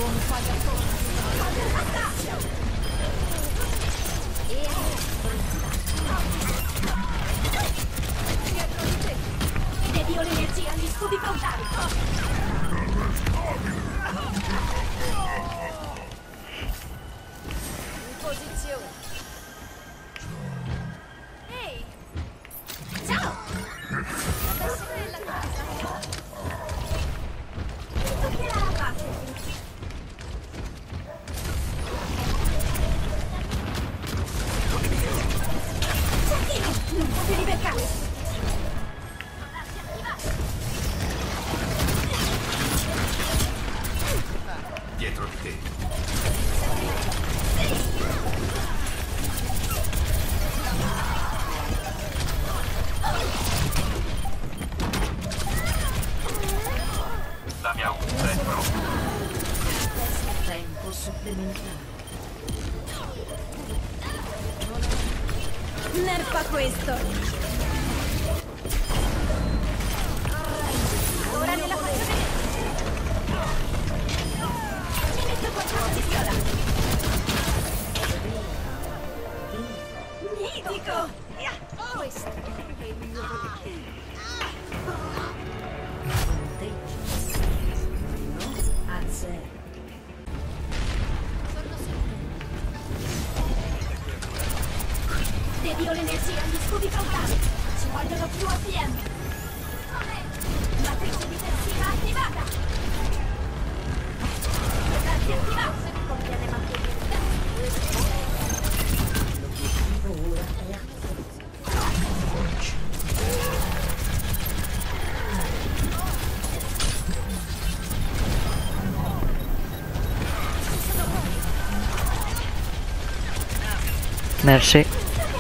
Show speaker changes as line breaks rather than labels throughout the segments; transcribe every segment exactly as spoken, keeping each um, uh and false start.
Dedio l'energia agli scudi frontali. In posizione. Ehi! Ciao! Adesso è la casa. Mi toccherà la parte. Non potevi beccare!
Dietro di te. La mia onda è pronta.
Tempo supplementare.
Nerfa questo! Ora nella faccia vedere! Ci metto qualcosa di viola! Mitico! Questo è il mio volere!
Punteggio. No a zero.
Dedio l'energia agli scudi frontali! Ci vogliono più A P M! Matrice difensiva attivata! Pesanti attivate! Conviene mantenere.
L'obiettivo ora è
Merci.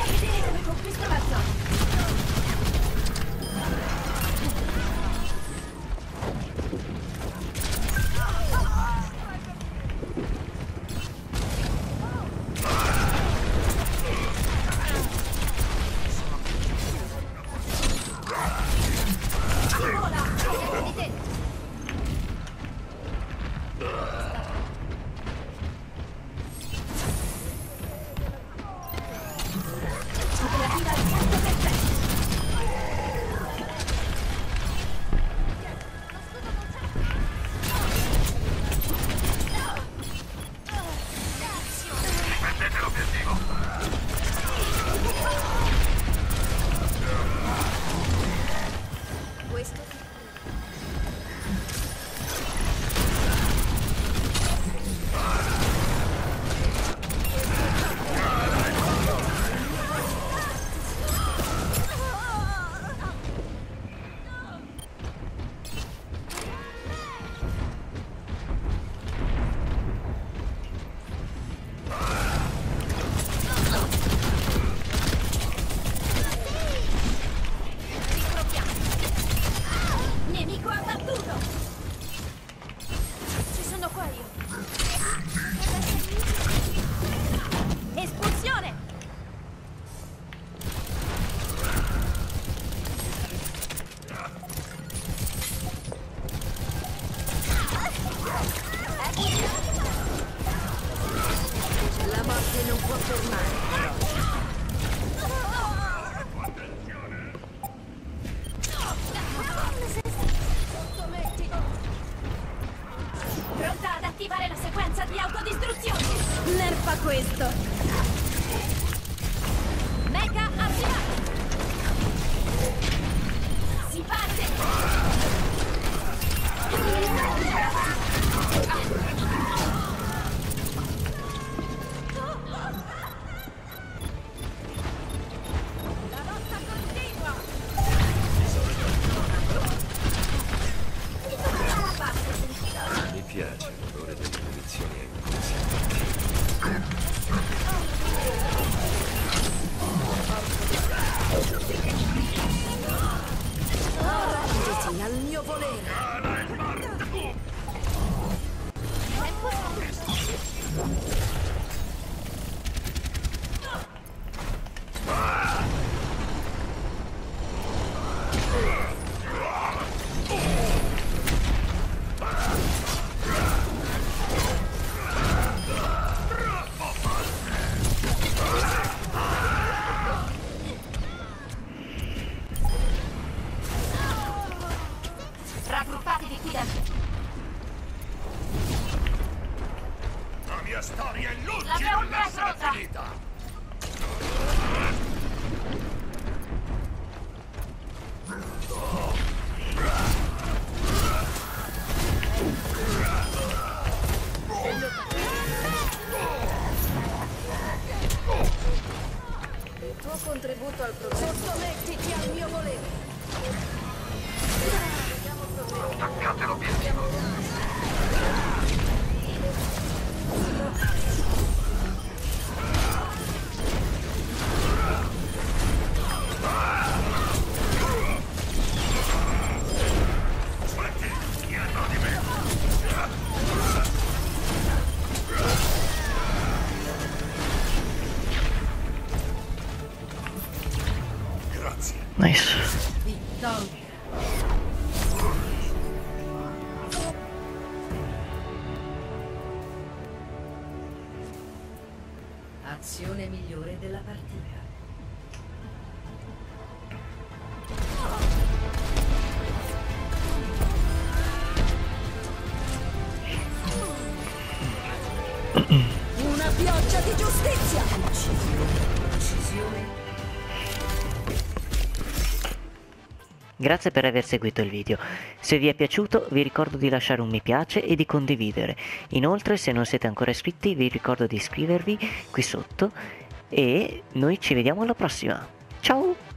Pronta ad attivare la sequenza di autodistruzione! Nerfa questo! Mecha attivato! Si parte! La lotta continua!
Mi piace l'odore delle munizioni ai polsi.
Renditi al mio volere.
mia storia è lungi
L'abbiamo
dall'essere
preso!
finita!
Il tuo contributo al progresso. Sottomettiti al mio volere.
Attaccate l'obiettivo! Grazie.
Nice.
Vittoria. Azione migliore della partita. Una pioggia di giustizia. Uccisione. Uccisione.
Grazie per aver seguito il video. Se vi è piaciuto vi ricordo di lasciare un mi piace e di condividere. Inoltre, se non siete ancora iscritti vi ricordo di iscrivervi qui sotto e noi ci vediamo alla prossima. Ciao!